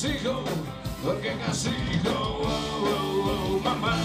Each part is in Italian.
castigo, perché castigo, oh, oh, oh, mamma.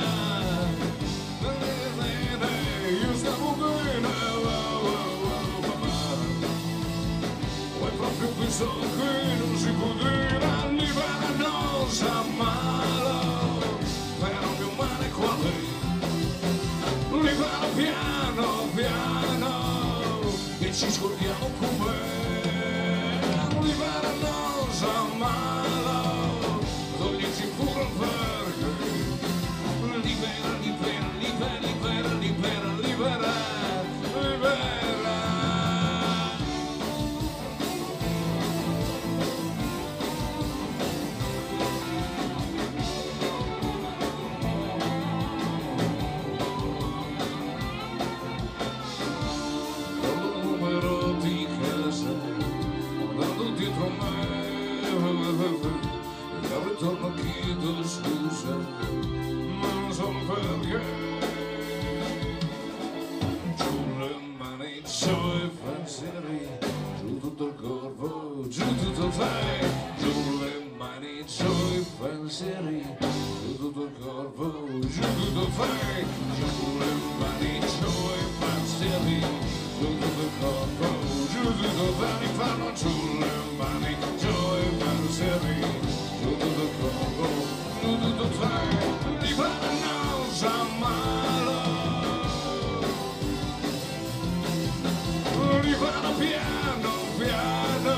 Io stavo bene, oh, oh, oh, mamma. È proprio questo che non si può dire, libera non sa malo, però mio male quale, libera piano piano, e ci scordiamo come, libera non sa malo, toglierci pure il perché, libera, libera, libera, libera, libera, libera, libera. Dietro me e al ritorno chiedo scusa, ma non so perché. Giù le mani, giù i pensieri, giù tutto il corpo, giù tutto te. Giù le mani, giù i pensieri, giù tutto il corpo, giù tutto te. Giù le mani, giù i pensieri, giù tutto il corpo, giù tutto te. Mi fanno giù le mani, giù i pensieri, giù tutto il corpo, giù tutto te. Mi fanno sa malo, mi fanno piano piano,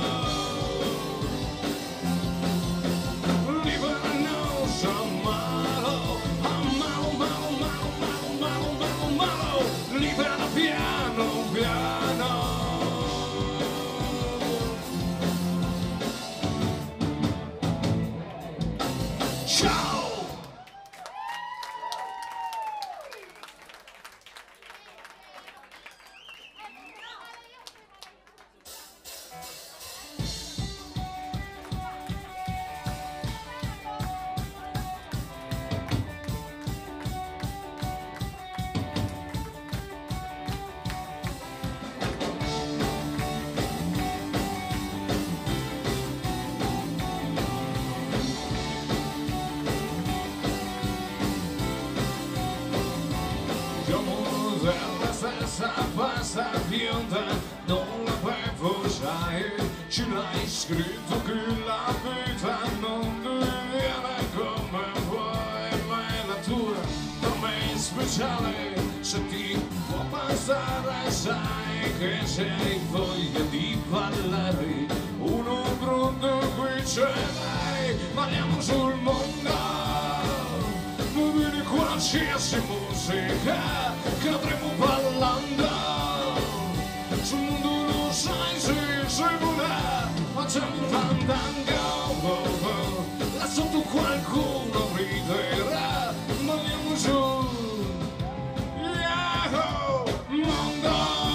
mi fanno sa malo, malo, malo, malo, malo, malo, malo, malo, mi fanno piano piano. Ciao! Della stessa pasta bionda non l'avevo sai, ce l'hai scritto che la vita non viene come vuoi, ma è la tua, per me è speciale, se ti può passare sai che se hai voglia di ballare, uno brutto qui ce l'hai, balliamo sul mondo. Vieni qualsiasi musica che avremo ballando sul mondo, lo sai se vola, facciamo un fandango, oh, oh. Là sotto qualcuno riderà, balliamo su, yeah, mondo.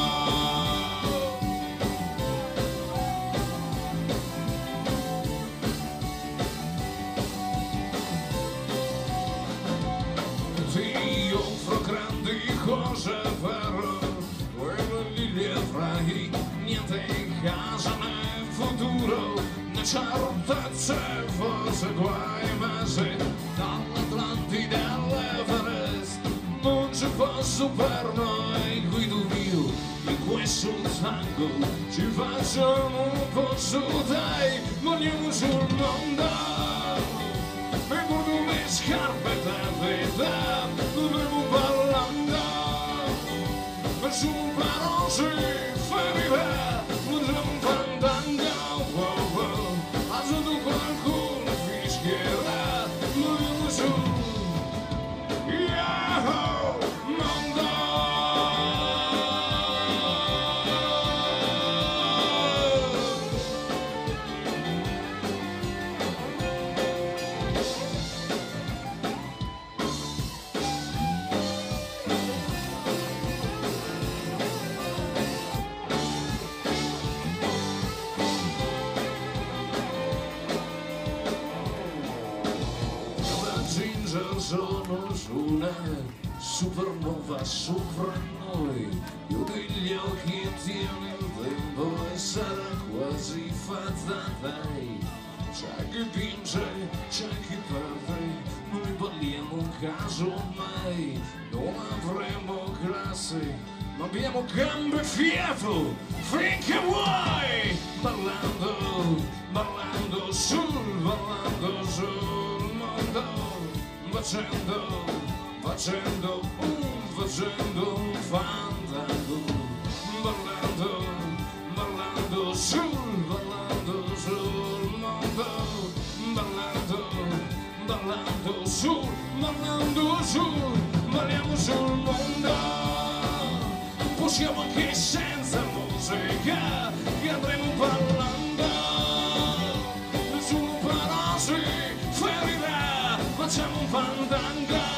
Ti offro grandi cose però, quello lì li avrai, niente in casa né futuro, né certezze, forse guai, ma se dall'Atlantide all'Everest non ci posso per noi, guido io in questo tango, ci facciamo un po' su dai, vogliamo sul mondo. Mi porto le scarpe da vita, dovevo ballando, verso un parose ferire, facciamo un fandango, oh, oh. A sotto qualcuno fischierà, vogliamo su, yeah, oh, mondo. Sono su una supernova sopra noi, chiudi gli occhi e tieni il tempo e sarà quasi fatta, dai, c'hai chi vince, c'è chi perde. Noi balliamo casomai, non avremo classe, ma abbiamo gambe e fiato finché vuoi. Ballando, ballando sul mondo, facendo, facendo un fantaco. Ballando, ballando sul mondo, ballando, ballando sul, balliamo sul mondo. Possiamo anche senza musica, che andremo ballando. Nessuno però si ferirà, facciamo un fandango.